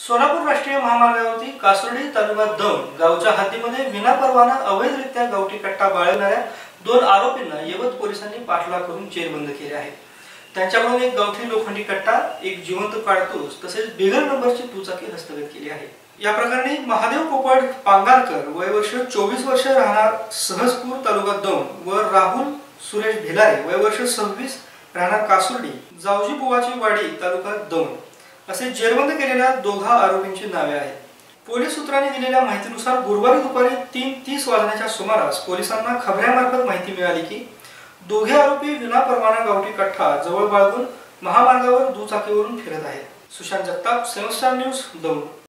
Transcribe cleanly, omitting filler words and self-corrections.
सोलापूर राष्ट्रीय महामार्गावरती कासर्डी तालुका दौंड गावच्या हद्दीमध्ये विनापरवाना अवैधरित्या गावठी कट्टा बाळगणाऱ्या 2 आरोपींना यवत पोलिसांनी पाठलाग करून जेरबंद केले आहे। त्यांच्याकडून एक गावठी लोखंडी कट्टा, एक जिवंत काडतूस तसेच बिगर नंबरची दुचाकी हस्तगत केली आहे। या प्रकरणी महादेव पोपट पांगारकर वय वर्ष 24 वर्ष राहणार सहजपूर तालुका दौंड व राहुल सुरेश भिलारे वय वर्ष 26 राहणार कासर्डी जावजी बुवाची वाडी तालुका दौंड असे जेरबंद केलेल्या दोघा आरोपींची नावे आहेत। पोलीस सूत्रांनी दिलेल्या माहितीनुसार गुरुवारी दुपारी 3:30 वाजण्याच्या सुमारास पोलिसांना खबऱ्यामार्फत माहिती मिळाली की दोघे आरोपी विनापरवाना गावठी कट्टा जवळ बाळगून महामार्गावर दुचाकीवरून फिरत आहेत। Sushant Jagtap, seven star news, Daund.